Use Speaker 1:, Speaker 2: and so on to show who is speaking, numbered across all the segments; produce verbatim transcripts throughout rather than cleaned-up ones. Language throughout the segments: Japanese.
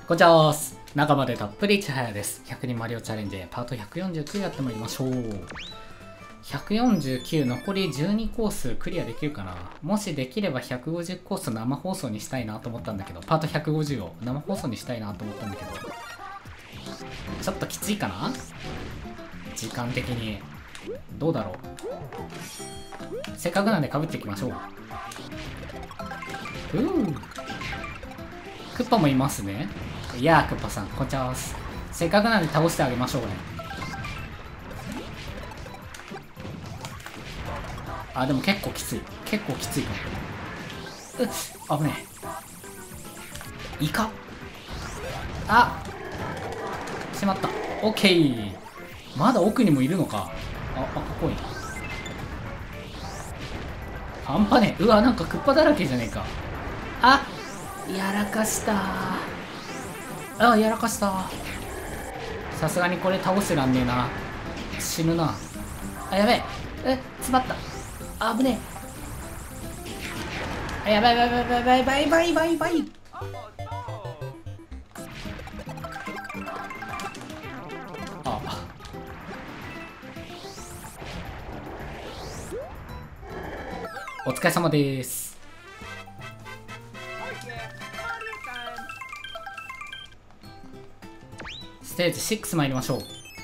Speaker 1: こんにちはーす。仲間でたっぷりちはやです。ひゃくにんマリオチャレンジパートひゃくよんじゅうきゅうやってまいりましょう。ひゃくよんじゅうきゅう、残りじゅうにコースクリアできるかな。もしできればひゃくごじゅうコース生放送にしたいなと思ったんだけど、パートひゃくごじゅうを生放送にしたいなと思ったんだけど、ちょっときついかな時間的に。どうだろう。せっかくなんで被っていきましょう。うークッパもいますね。いやー、クッパさん、こんにちは。せっかくなんで倒してあげましょうね。あ、でも結構きつい。結構きついかも。うっ、危ねえ。イカあしまった。オッケー。まだ奥にもいるのか。あ、あ、ここいい。半端ねえ。うわ、なんかクッパだらけじゃねえか。あやらかしたー。あやらかしたー。さすがにこれ倒してらんねえな。死ぬな。あ、やべえ。え、詰まった。あぶねえ。あ、やばいやばいやばいやばいやばいやばいやばいやばい。あお疲れ様でーす。ステージろく参りましょう。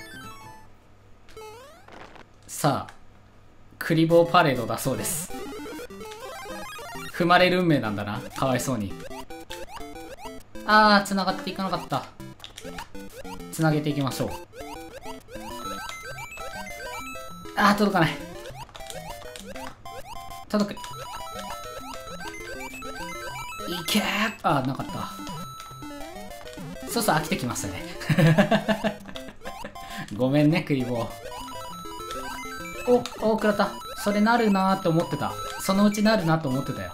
Speaker 1: さあクリボーパレードだそうです。踏まれる運命なんだな、かわいそうに。あー、繋がっていかなかった。繋げていきましょう。あー、届かない。届く。いけー。あー、なかった。そうそう、飽きてきましたね。ごめんね、クリボー。お、お、食らった。それなるなーって思ってた。そのうちなるなと思ってたよ。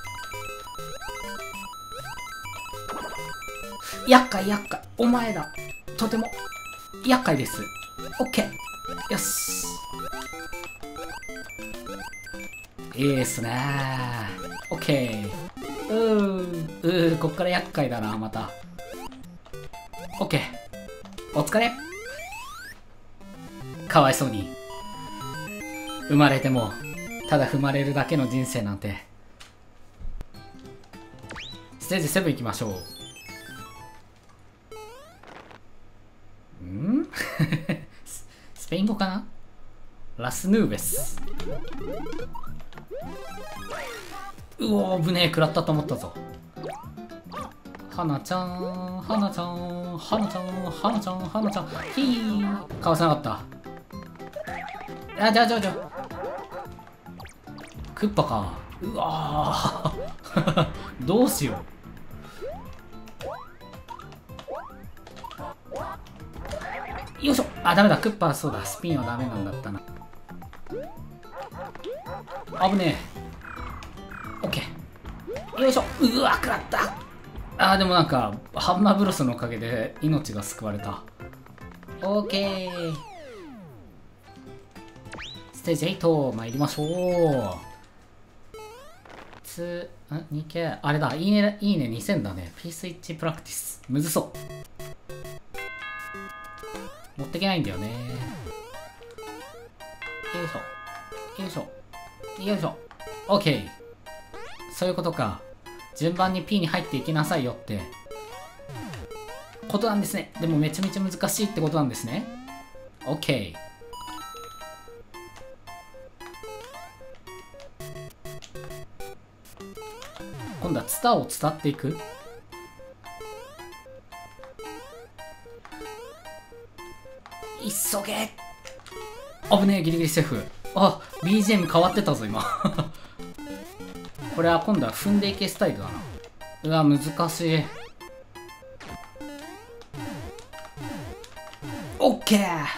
Speaker 1: 厄介、厄介。お前だ。とても、厄介です。オッケー。よし。いいっすねー。オッケー。うー、うー、こっから厄介だな、また。オッケー。お疲れ。かわいそうに。生まれてもただ踏まれるだけの人生なんて。ステージなな行きましょう。んスペイン語かな。ラスヌーベス。うおー、危ねえ。食らったと思ったぞ。はなちゃん、はなちゃん、はなちゃん、はなちゃん、はなちゃん。ひー。かわせなかった。あ、じゃあじゃあじゃあ。クッパか。うわー。どうしよう。よいしょ。あ、ダメだ。クッパはそうだ。スピンはダメなんだったな。危ねえ。オッケー。よいしょ。うわ、食らった。あー、でもなんかハンマーブロスのおかげで命が救われた。オーケー。ステージはち参りましょう。つんにけいあれだ。いいねいいねにせんだね。ピースイッチプラクティスむずそう。持ってけないんだよね。よいしょよいしょよいしょ。オッケー。そういうことか。順番に P に入っていきなさいよってことなんですね。でもめちゃめちゃ難しいってことなんですね。 OK。 今度はツタを伝っていく。急げ。危ねえ。ギリギリセーフ。あ ビージーエム 変わってたぞ今。これは今度は踏んでいけスタイルだな。うわ難しい。オッケ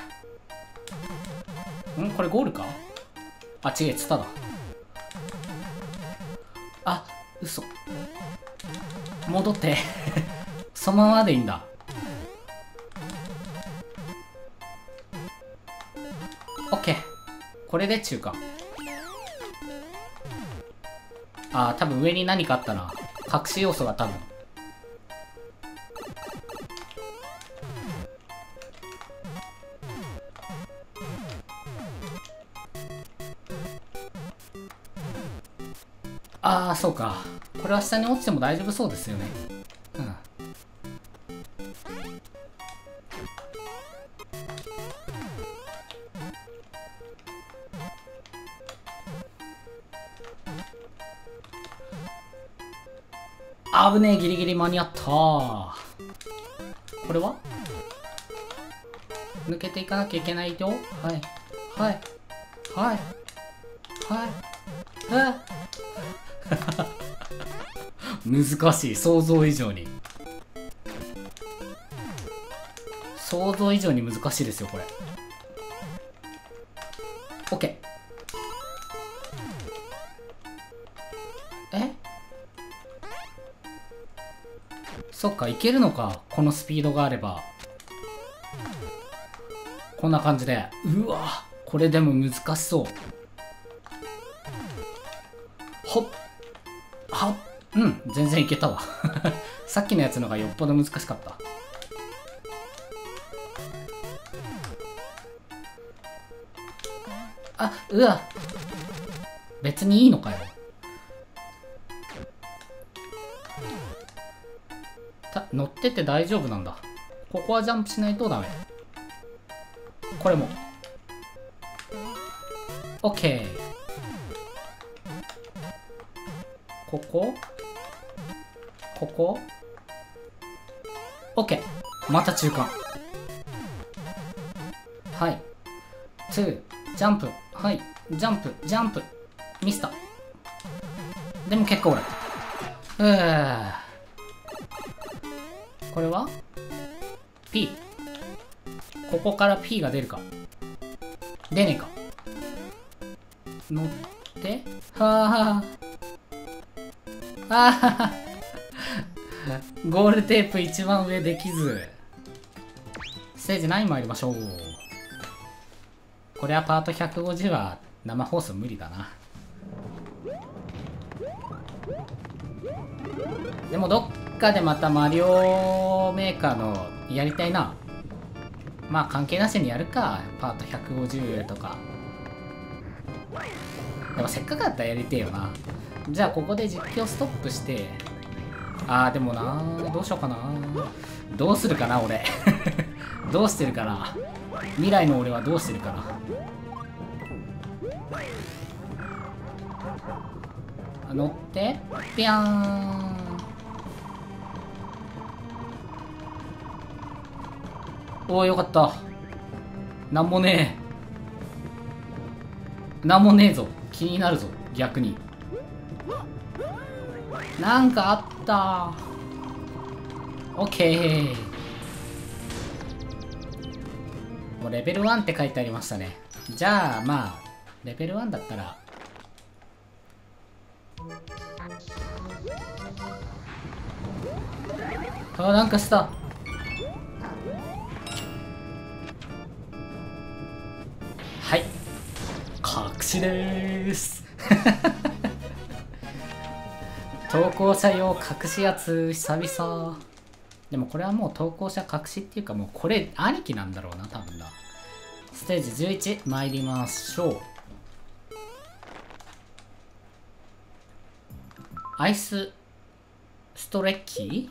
Speaker 1: ー。んこれゴールか。あ違えツタだ。あ嘘。戻って。そのままでいいんだ。オッケー。これで中か。あー多分上に何かあったな。隠し要素が多分。 ああ、そうか。これは下に落ちても大丈夫そうですよね。うん。危ねえ、ギリギリ間に合った。これは抜けていかなきゃいけないよ。はい。はい。はい。はい。はい。難しい。想像以上に。想像以上に難しいですよ、これ。OK。えそっか、いけるのか。このスピードがあれば。こんな感じで。うわ、これでも難しそう。ほっ。はっ。うん、全然いけたわ。さっきのやつのがよっぽど難しかった。あ、うわ。別にいいのかよ。た乗ってて大丈夫なんだ。ここはジャンプしないとダメ。これも OK。 ここここ OK。 また中間。はい。ツージャンプ。はい。ジャンプジャンプミスった。でも結構俺うーこれは P。 ここから P が出るか出ねえか。乗ってはああはゴールテープ一番上できず。ステージナイン参りましょう。これはパートひゃくごじゅうは生放送無理だな。でもどっかでまたマリオメーカーのやりたいな。まあ関係なしにやるか。パートひゃくごじゅうとか。でもせっかくだったらやりてえよな。じゃあここで実況ストップして。あーでもなーどうしようかな。どうするかな俺。どうしてるかな。未来の俺はどうしてるかな。乗ってピャーン。おおよかった。なんもねえ。なんもねえぞ。気になるぞ逆に。なんかあったー。オッケー。もうレベルワンって書いてありましたね。じゃあまあレベルワンだったらあ、なんかしたはい隠しでーす。投稿者用隠しやつ久々。でもこれはもう投稿者隠しっていうかもうこれありきなんだろうな多分な。ステージじゅういち参りましょう。アイスストレッキ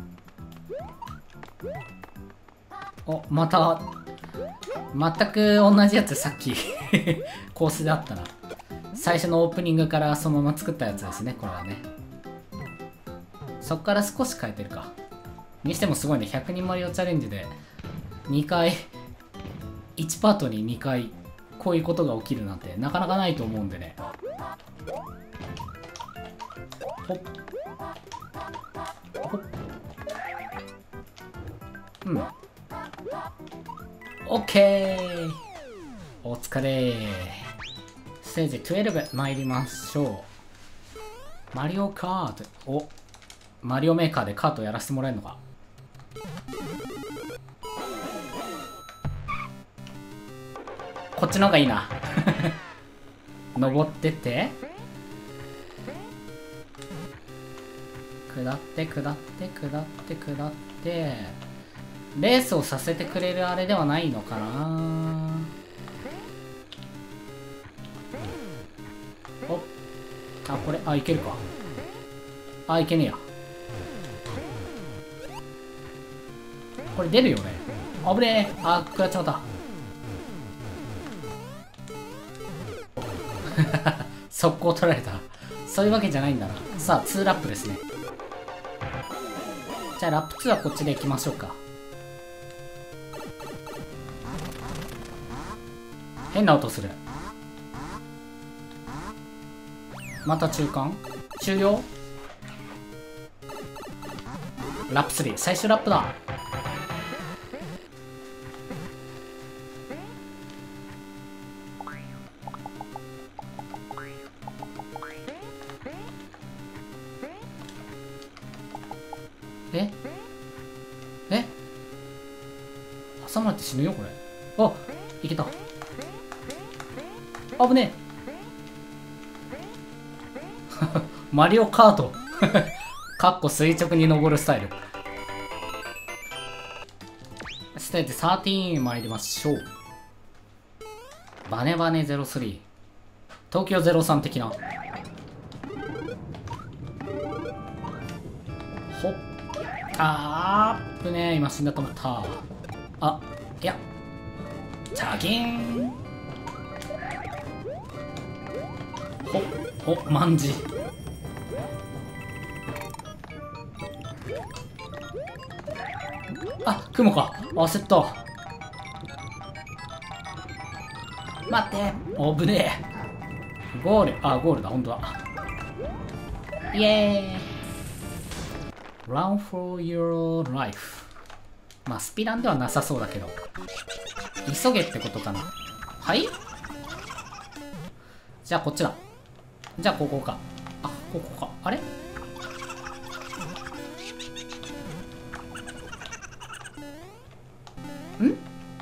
Speaker 1: ー。お、また全く同じやつさっきコースであったな。最初のオープニングからそのまま作ったやつですねこれはね。そっから少し変えてるか。にしてもすごいね。ひゃくにんマリオチャレンジでにかいいちパートににかいこういうことが起きるなんてなかなかないと思うんでね。ほっほっうん。オッケー。お疲れ。ステージじゅうに参りましょう。マリオカート。お、マリオメーカーでカートやらせてもらえるのか。こっちの方がいいな。登ってって下って下って下って下って、レースをさせてくれるあれではないのかな。おっあ、これ、あ、いけるか。あ、いけねえや。これ出るよね。危ねえ。あ、食らっちまった。速攻取られた。そういうわけじゃないんだな。さあ、にラップですね。じゃあ、ラップにはこっちで行きましょうか。変な音する。また中間終了。ラップスリー、最終ラップだ。ええ挟まれて死ぬよこれ。あ、いけた。危ねえ。マリオカート。かっこ垂直に登るスタイル。ステージじゅうさん参りましょう。バネバネゼロスリー。東京ゼロさん的な。ほっ。あー、ぶねー。今死んだと思った。あ、いや。チャキーン。ほっ、お、マンジ。あ、雲か。焦った。待って。おぶねえ。ゴール。あ、ゴールだ。ほんとだ。イエーイ。Run for your life。まあ、スピランではなさそうだけど。急げってことかな。はい？じゃあ、こっちだ。じゃあ、ここか。あ、ここか。あれ？ん？隠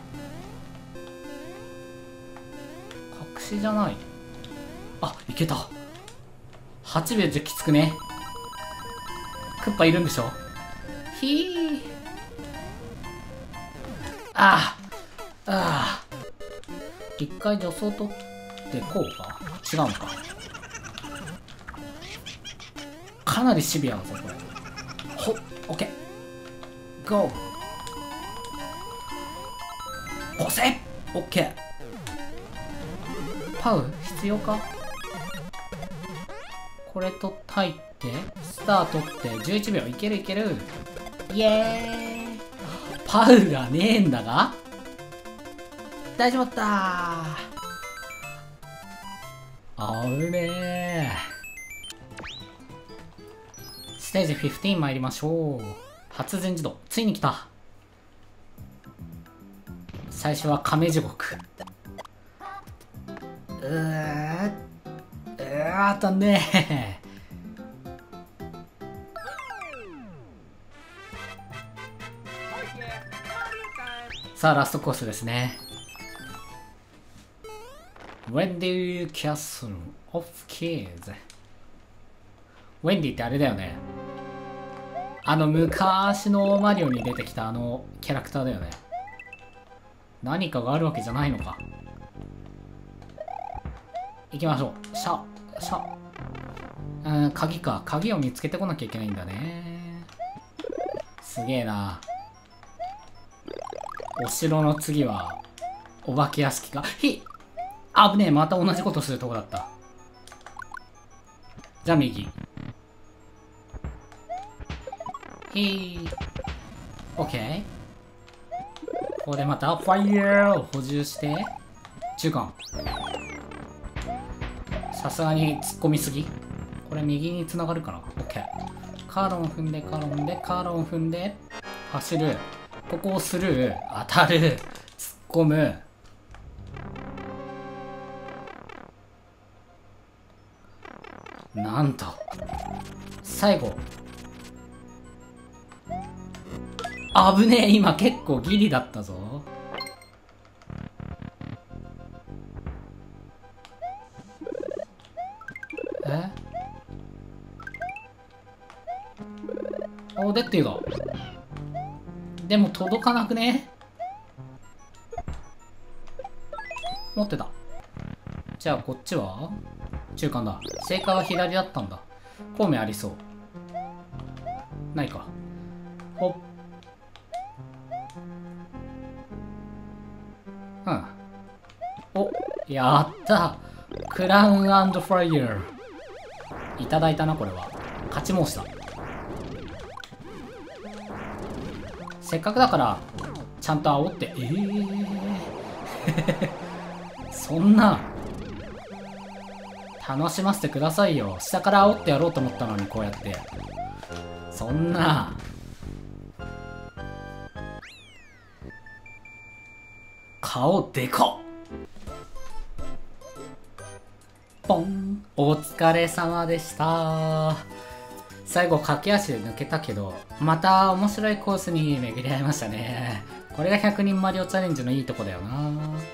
Speaker 1: しじゃない。あ、いけた。はちびょうじゃきつくね。クッパいるんでしょ？ひー。ああ。ああ。一回助走取ってこうか。違うのか。かなりシビアだぞ、これ。ほっ、オッケー。ゴー。押せ！オッケー。パウ必要か？これと入って、スタートってじゅういちびょう。いけるいける。イエーイ。パウがねえんだが大丈夫だったー。あぶねー。ステージじゅうご参りましょう。発電自動。ついに来た。最初は亀地獄。うーうー当たんねー。さあラストコースですね。ウェンディキャッスルオフキーズ。ウェンディってあれだよね。あの昔のマリオに出てきたあのキャラクターだよね。何かがあるわけじゃないのか。行きましょう。シャシャ。うん、鍵か。鍵を見つけてこなきゃいけないんだね。すげえな。お城の次はお化け屋敷か。ひっ、あぶねえ。また同じことするとこだった。じゃあ右。ひー。オッケー。ここでまたファイヤーを補充して中間。さすがに突っ込みすぎ。これ右に繋がるかな。オッケー。カーロン踏んでカーロン踏んでカーロン踏んで走る。ここをスルー。当たる。突っ込む。なんと最後。あぶねえ。今結構ギリだったぞ。えおでっていうかでも届かなくね。持ってた。じゃあこっちは中間だ。正解は左だったんだ。孔明ありそう。ないか。ほっ。うん。お、やったクラウン&ファイヤー。いただいたな、これは。勝ち申した。せっかくだから、ちゃんと煽って、えー、そんな、楽しませてくださいよ。下から煽ってやろうと思ったのに、こうやって。そんな、顔でかっ。ポン。お疲れ様でした。最後駆け足で抜けたけど、また面白いコースに巡り合いましたね。これがひゃくにんマリオチャレンジのいいとこだよな。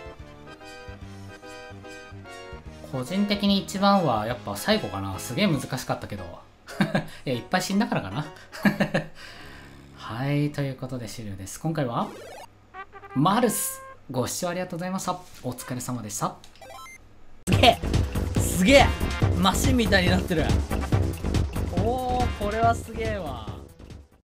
Speaker 1: 個人的に一番はやっぱ最後かな。すげえ難しかったけど。いや、いっぱい死んだからかな。はい、ということで終了です。今回は、マルス。ご視聴ありがとうございました。お疲れ様でした。すげえすげえマシンみたいになってる。おー、これはすげえわ。